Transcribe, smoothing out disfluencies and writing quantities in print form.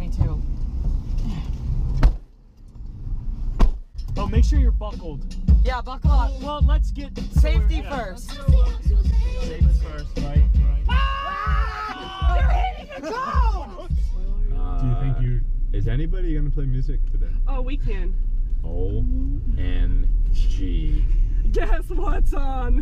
me too. Oh, make sure you're buckled. Yeah, buckle up. Well, let's get Safety first. Safety first, right? Ah! You're hitting a cone! Do you think is anybody gonna play music today? Oh, we can. OMG. Guess what's on?